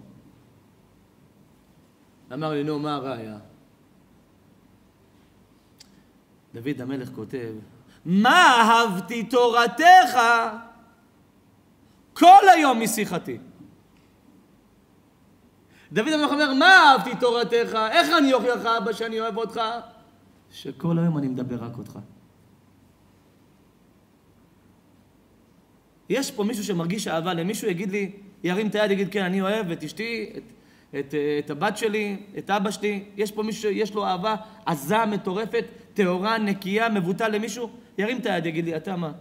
אמר לי, נו, מה הראיה? דוד המלך כותב, מה אהבתי תורתך כל היום משיחתי. דוד המלך אומר, מה אהבתי תורתך? איך אני אוכיח אבא שאני אוהב אותך? שכל היום אני מדבר רק אותך. יש פה מישהו שמרגיש אהבה, למישהו יגיד לי, ירים את היד, יגיד, כן, אני אוהב את אשתי, את הבת שלי, את אבא שלי. יש פה מישהו שיש לו אהבה עזה, מטורפת, טהורה, נקייה, מבוטל למישהו? ירים את היד, יגיד לי, אתה מה?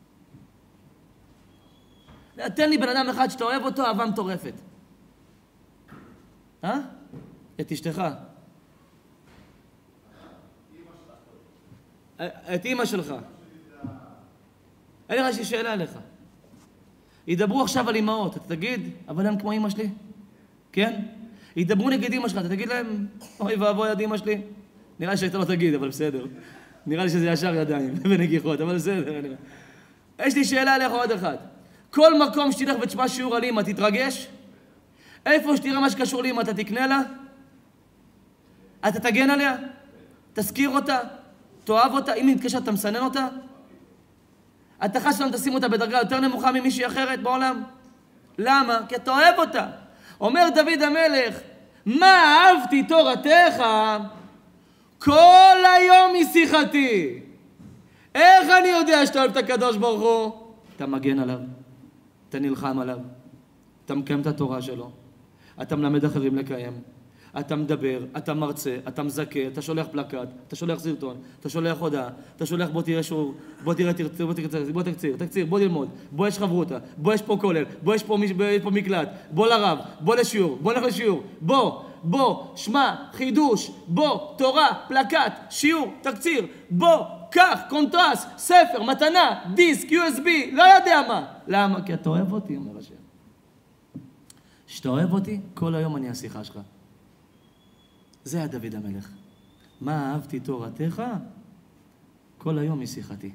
תן לי בן אדם אחד שאתה אוהב אותו, אהבה מטורפת. את אשתך. את אמא שלך. אין לך שאלה עליך. ידברו עכשיו על אמאות, אתה תגיד, אבל הם כמו אמא שלי? כן? ידברו נגד אמא שלך, אתה תגיד להם, אוי ואבוי עד אמא שלי? נראה לי שאתה לא תגיד, אבל בסדר. נראה לי שזה ישר ידיים ונגיחות, אבל בסדר. יש לי שאלה עליך עוד אחד. כל מקום שתלך ותשמע שיעור על אמא, תתרגש? איפה שתראה מה שקשור לאמא, אתה תקנה לה? אתה תגן עליה? תזכיר אותה? תאהב אותה? אם היא מתקשרת, אתה מסנן אותה? אתה חש לנו תשים אותה בדרגה יותר נמוכה ממישהי אחרת בעולם? למה? כי אתה אוהב אותה. אומר דוד המלך, מה אהבתי תורתך כל היום משיחתי. איך אני יודע שאתה אוהב את הקדוש ברוך הוא? אתה מגן עליו, אתה נלחם עליו, אתה מקיים את התורה שלו, אתה מלמד אחרים לקיים, אתה מדבר, אתה מרצה, אתה מזכה, אתה שולח פלקט, אתה שולח סרטון, אתה שולח הודעה, אתה שולח בוא תראה שור, בוא תראה תקציר, בוא ללמוד, בוא יש חברותה, בוא יש פה כולל, בוא יש פה מקלט, בוא לרב, בוא לשיעור, בוא נלך לשיעור, בוא, שמע, חידוש, בוא, תורה, פלקט, שיעור, תקציר, בוא, קח, קונטרס, ספר, מתנה, דיסק, USB, לא יודע מה. למה? כי אתה אוהב אותי, אומר השם. שאתה אוהב אותי, כל היום אני השיחה שלך. זה היה דוד המלך. מה אהבתי תורתך? כל היום היא שיחתי.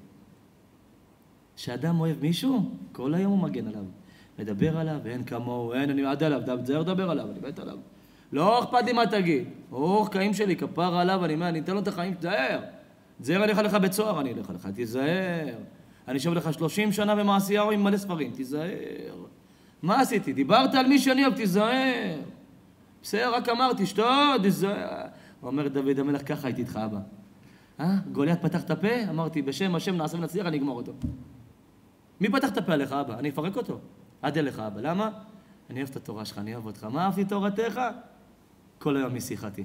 שאדם אוהב מישהו, כל היום הוא מגן עליו. מדבר עליו, אין כמוהו, אין, אני עד עליו, דבר עליו, אני מת עליו. לא אכפת לי מה תגיד. אורך קיים שלי, כפר עליו, אני אתן לו את החיים, תזהר אני אלך לך בצוהר, אני אלך לך, תיזהר. אני שוב לך 30 שנה במעשיהו עם מלא ספרים, תיזהר. מה עשיתי? דיברת על מי שאני אוהב, תיזהר. בסדר, רק אמרתי, שתוד, תיזהר. הוא אומר דוד המלך, ככה הייתי איתך אבא. גוליית פתח את הפה? אמרתי, בשם השם נעשה ונצליח, אני אגמור אותו. מי פתח את הפה עליך אבא? אני אפרק אותו. עד אליך אבא. למה? אני אוהב את התורה שלך, אני אוהב אותך. מה אהבתי תורתך? כל היום משיחתי.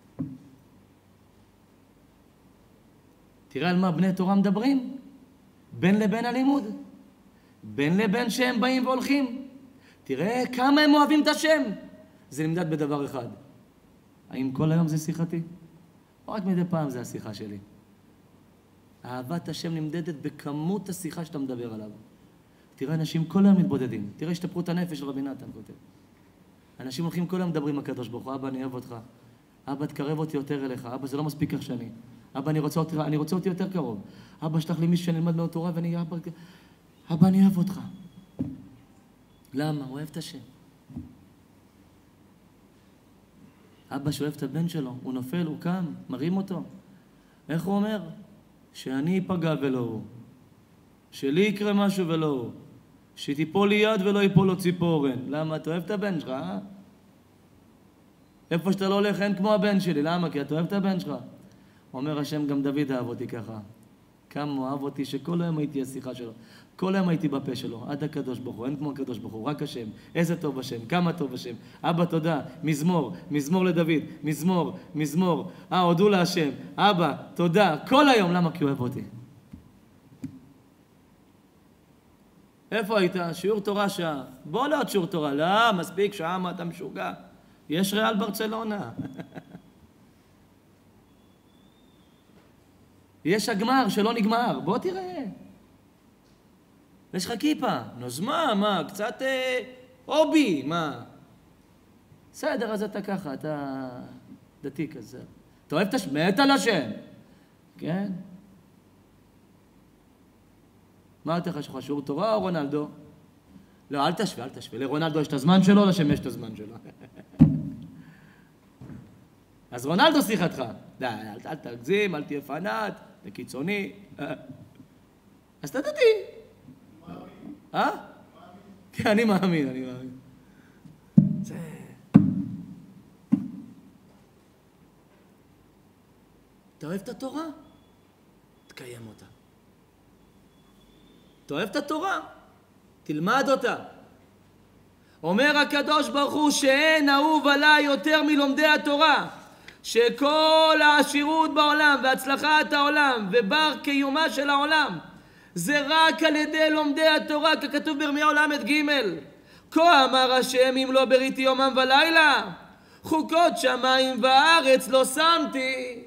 תראה על מה בני תורה מדברים. בין לבין הלימוד. בין לבין שהם באים והולכים. תראה כמה הם אוהבים את השם. זה נמדד בדבר אחד. האם כל היום זה שיחתי? או רק מדי פעם זה השיחה שלי. אהבת השם נמדדת בכמות השיחה שאתה מדבר עליו. תראה אנשים כל היום מתבודדים. תראה השתפרות הנפש של רבי נתן כותב. אנשים הולכים כל היום מדברים עם הקדוש ברוך הוא. אבא, אני אוהב אותך. אבא, תקרב אותי יותר אליך. אבא, זה לא מספיק איך שאני. אבא, אני רוצה אותי יותר קרוב. אבא, שלח לי מישהו שנלמד ממנו תורה, ואני, אבא, אני אוהב אותך. למה? הוא אוהב את השם. אבא שאוהב את הבן שלו, הוא נופל, הוא קם, מרים אותו. איך הוא אומר? שאני אפגע ולא הוא. שלי יקרה משהו ולא הוא. שתיפול לי יד ולא ייפול לו ציפורן. למה? אתה אוהב את הבן שלך, אה? איפה שאתה לא הולך אין כמו הבן שלי. למה? כי אתה אוהב את הבן שלך. אומר השם, גם דוד אהב אותי ככה. כמה הוא אהב אותי שכל היום הייתי השיחה שלו. כל היום הייתי בפה שלו, עד הקדוש ברוך הוא, אין כמו הקדוש ברוך הוא, רק השם. איזה טוב השם, כמה טוב השם. אבא תודה, מזמור לדוד, מזמור. הודו להשם. אבא, תודה, כל היום. למה? כי הוא אוהב אותי. איפה היית? שיעור תורה שעה. בוא לעוד שיעור תורה. לא, מספיק שעה, מה אתה משוגע? יש ריאל ברצלונה. יש הגמר שלא נגמר, בוא תראה. יש לך כיפה. אז מה? קצת הובי, מה? בסדר, אז אתה ככה, אתה דתי כזה. אתה אוהב מת על השם. כן? מה אתה חושב? שיעור תורה או רונלדו? לא, אל תשווה. לרונלדו יש את הזמן שלו, לשם יש את הזמן שלו. אז רונלדו שיחתך. די, אל תגזים, אל תהיה פנאט, זה קיצוני. אז אתה דתי. מאמין. כן, אני מאמין. זה... אתה אוהב את התורה? תקיים אותה. אתה אוהב את התורה? תלמד אותה. אומר הקדוש ברוך הוא שאין אהוב עליי יותר מלומדי התורה, שכל העשירות בעולם והצלחת העולם ובר קיומה של העולם זה רק על ידי לומדי התורה, ככתוב בירמיהו ל"ג. כה אמר השם אם לא בריתי יומם ולילה, חוקות שמיים וארץ לא שמתי.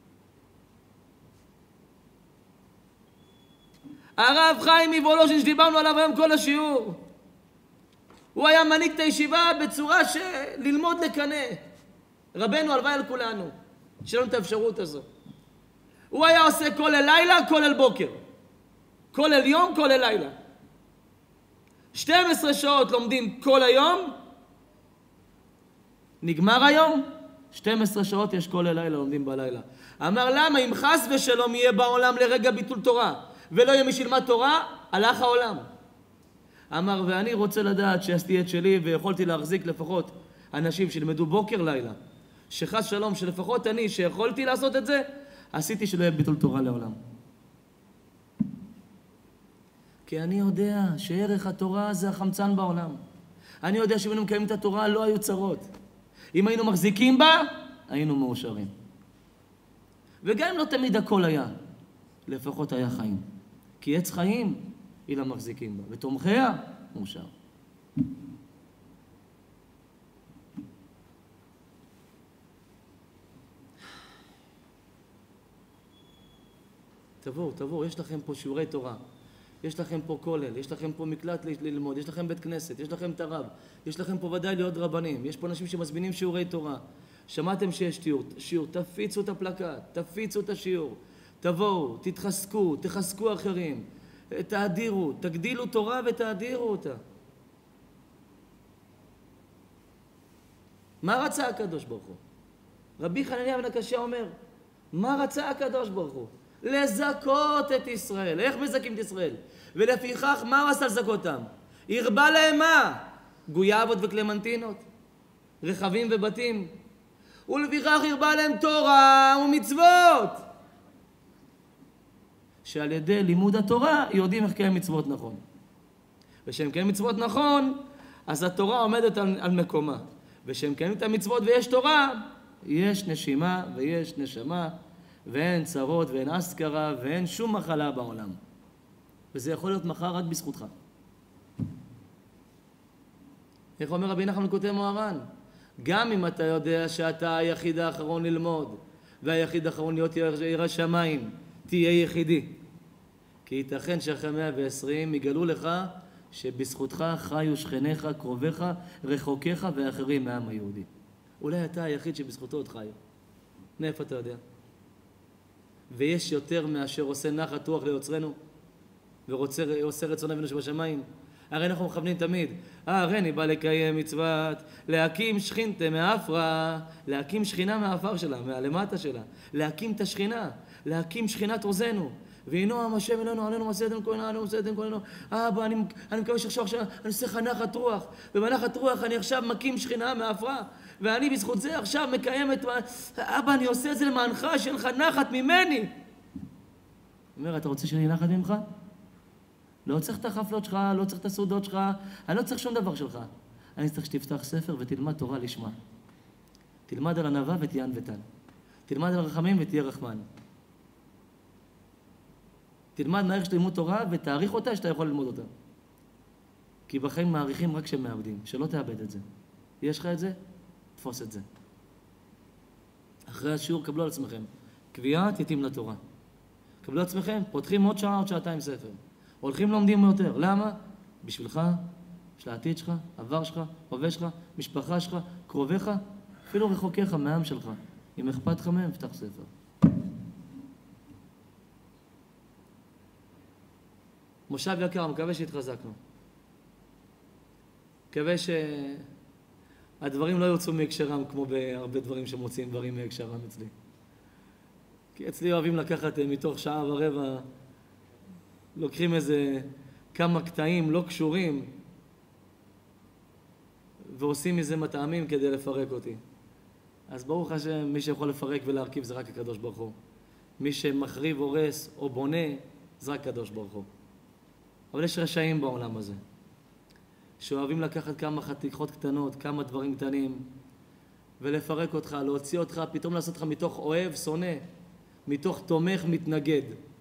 הרב חיים מוולוז'ין שדיברנו עליו היום כל השיעור, הוא היה מנהיג את הישיבה בצורה שללמוד לקנה. רבנו הלוואי על כולנו, שיש לנו את האפשרות הזו. הוא היה עושה כולל לילה, כולל בוקר. כולל יום, כולל לילה. 12 שעות לומדים כל היום, נגמר היום, 12 שעות יש כולל לילה, לומדים בלילה. אמר למה? אם חס ושלום יהיה בעולם לרגע ביטול תורה, ולא יהיה מי שילמד תורה, הלך העולם. אמר, ואני רוצה לדעת שעשיתי את שלי ויכולתי להחזיק לפחות אנשים שילמדו בוקר לילה. שחס שלום שלפחות אני שיכולתי לעשות את זה, עשיתי שלא יהיה ביטול תורה לעולם. כי אני יודע שערך התורה זה החמצן בעולם. אני יודע שאם היינו מקיימים את התורה לא היו צרות. אם היינו מחזיקים בה, היינו מאושרים. וגם אם לא תמיד הכל היה, לפחות היה חיים. כי עץ חיים היא לא מחזיקים בה, ותומכיה מאושר. תבואו, יש לכם פה שיעורי תורה, יש לכם פה כולל, יש לכם פה מקלט ללמוד, יש לכם בית כנסת, יש לכם תרב, יש לכם פה ודאי להיות רבנים, יש פה אנשים שמזמינים שיעורי תורה. שמעתם שיש שיעור, תפיצו את הפלקט, תפיצו את השיעור, תבואו, תתחזקו, תחזקו אחרים, תאדירו, תגדילו תורה ותאדירו אותה. מה רצה הקדוש ברוך הוא? רבי חנניה בן הקשיא אומר, מה רצה הקדוש ברוך הוא? לזכות את ישראל. איך מזכים את ישראל? ולפיכך מה הוא עשה לזכותם? הרבה להם מה? גויאבות וקלמנטינות, רכבים ובתים. ולפיכך הרבה להם תורה ומצוות, שעל ידי לימוד התורה יודעים איך קיים מצוות נכון. ושהם קיים מצוות נכון, אז התורה עומדת על מקומה. ושהם קיים את המצוות ויש תורה, יש נשימה ויש נשמה, ואין צרות ואין אסכרה ואין שום מחלה בעולם. וזה יכול להיות מחר רק בזכותך. איך אומר רבי נחמן כותב מוהר"ן? גם אם אתה יודע שאתה היחיד האחרון ללמוד, והיחיד האחרון להיות ירא שמיים, תהיה יחידי. כי ייתכן שאחרי 120 יגלו לך שבזכותך חיו שכניך, קרוביך, רחוקיך ואחרים מהעם היהודי. אולי אתה היחיד שבזכותו עוד חיו. מאיפה אתה יודע? ויש יותר מאשר עושה נחת רוח ליוצרנו, ועושה רצון אבינו שבשמיים. הרי אנחנו מכוונים תמיד, הריני בא לקיים מצוות, להקים שכינתה מאפרה, להקים שכינה מהאפר שלה, מהלמטה שלה, להקים את השכינה, להקים שכינת עוזנו. וינועם השם אלינו, עלינו מעשה ידינו כהנה, עלינו מעשה ידינו כהנה. אבא, אני מקווה שעכשיו אני עושה לך נחת רוח, ובנחת רוח אני עכשיו מקים שכינה מאפרה, ואני בזכות זה עכשיו מקיים את... אבא, אני עושה את זה למענך, שיהיה לך נחת ממני. הוא אומר, אתה רוצה שאני נחת ממך? לא צריך את החפלות שלך, לא צריך את הסעודות שלך, אני לא צריך שום דבר שלך. אני צריך שתפתח ספר ותלמד תורה לשמה. תלמד על ענווה ותהיה ענוותן. תלמד על רחמים ותהיה רחמן. תלמד מהערך של לימוד תורה ותעריך אותה שאתה יכול ללמוד אותה. כי בחיים מעריכים רק כשהם מאבדים, שלא תאבד את זה. יש לך את זה? תפוס את זה. אחרי השיעור קבלו על עצמכם. קביעת יתים לתורה. קבלו על עצמכם, פותחים עוד שעה, עוד שעתיים ספר. הולכים לומדים יותר. למה? בשבילך, בשביל העתיד שלך, עבר שלך, הווה שלך, משפחה שלך, קרוביך, אפילו רחוקיך מהעם שלך. אם אכפת לך מהם, פתח ספר. מושב יקר, מקווה שהתחזקנו. מקווה שהדברים לא יוצאו מהקשרם כמו בהרבה דברים שמוצאים דברים מהקשרם אצלי. כי אצלי אוהבים לקחת מתוך שעה ורבע, לוקחים איזה כמה קטעים לא קשורים ועושים מזה מטעמים כדי לפרק אותי. אז ברוך השם, מי שיכול לפרק ולהרכיב זה רק הקדוש ברוך הוא. מי שמחריב, הורס או בונה זה רק הקדוש ברוך הוא. אבל יש רשעים בעולם הזה, שאוהבים לקחת כמה חתיכות קטנות, כמה דברים קטנים, ולפרק אותך, להוציא אותך, פתאום לעשות אותך מתוך אוהב, שונא, מתוך תומך, מתנגד.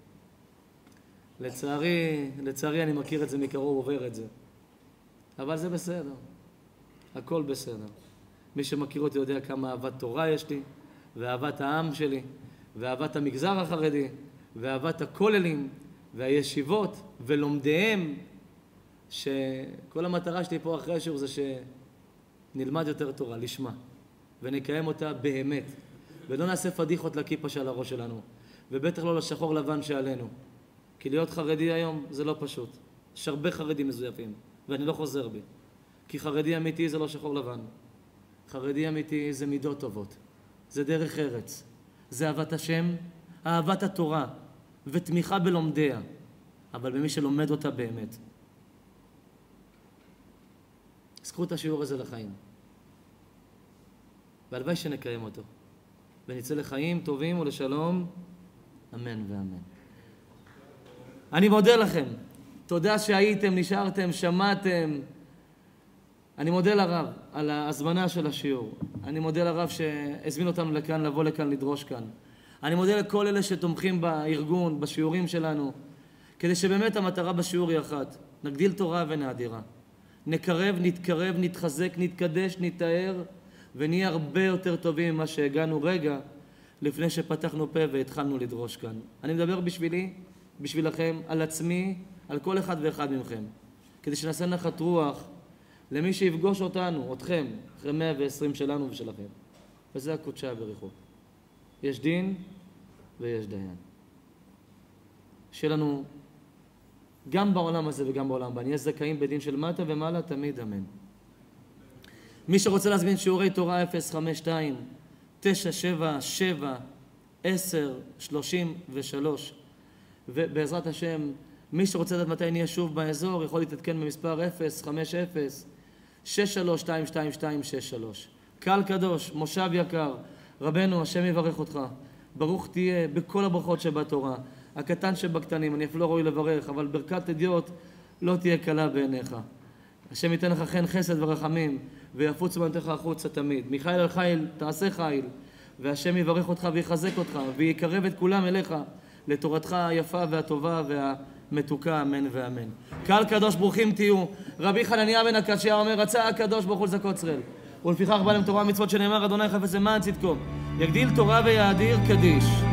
לצערי אני מכיר את זה מקרוב, עובר את זה. אבל זה בסדר, הכל בסדר. מי שמכיר אותי יודע כמה אהבת תורה יש לי, ואהבת העם שלי, ואהבת המגזר החרדי, ואהבת הכוללים, והישיבות ולומדיהם, שכל המטרה שלי פה אחרי השיעור זה שנלמד יותר תורה, לשמה, ונקיים אותה באמת, ולא נעשה פדיחות לכיפה שעל הראש שלנו, ובטח לא לשחור לבן שעלינו, כי להיות חרדי היום זה לא פשוט. יש הרבה חרדים מזויפים, ואני לא חוזר בי, כי חרדי אמיתי זה לא שחור לבן. חרדי אמיתי זה מידות טובות, זה דרך ארץ, זה אהבת השם, אהבת התורה, ותמיכה בלומדיה, אבל במי שלומד אותה באמת. זכו את השיעור הזה לחיים. והלוואי שנקיים אותו. ונצא לחיים טובים ולשלום. אמן ואמן. אני מודה לכם. תודה שהייתם, נשארתם, שמעתם. אני מודה לרב על ההזמנה של השיעור. אני מודה לרב שהזמין אותנו לכאן, לבוא לכאן, לדרוש כאן. אני מודה לכל אלה שתומכים בארגון, בשיעורים שלנו, כדי שבאמת המטרה בשיעור היא אחת, נגדיל תורה ונאדירה. נקרב, נתקרב, נתחזק, נתקדש, נתאר, ונהיה הרבה יותר טובים ממה שהגענו רגע לפני שפתחנו פה והתחלנו לדרוש כאן. אני מדבר בשבילי, בשבילכם, על עצמי, על כל אחד ואחד מכם, כדי שנעשה נחת רוח למי שיפגוש אותנו, אתכם, אחרי 120 שלנו ושלכם. וזה הקודשי הבריחו. יש דין ויש דיין. שיהיה לנו גם בעולם הזה וגם בעולם הבא. נהיה זכאים בדין של מטה ומעלה תמיד, אמן. מי שרוצה להזמין שיעורי תורה 052-977-10-33, ובעזרת השם, מי שרוצה לדעת מתי נהיה שוב באזור, יכול להתעדכן במספר 050-63222263. קהל קדוש, מושב יקר, רבנו, השם יברך אותך. ברוך תהיה בכל הברכות שבתורה. הקטן שבקטנים, אני אפילו לא ראוי לברך, אבל ברכת אדיוט לא תהיה קלה בעיניך. השם ייתן לך חן חסד ורחמים, ויפוץ בנתך החוצה תמיד. מחיל אל חיל, תעשה חיל, והשם יברך אותך ויחזק אותך, ויקרב את כולם אליך, לתורתך היפה והטובה והמתוקה, אמן ואמן. קהל קדוש, ברוכים תהיו. רבי חנניה בן הקשיא אומר, רצה הקדוש ברוך הוא לזכות ישראל. ולפיכך בא להם תורה ומצוות שנאמר, אדוני חפץ למען צדקו. יגדיל תורה ויאדיר קדיש.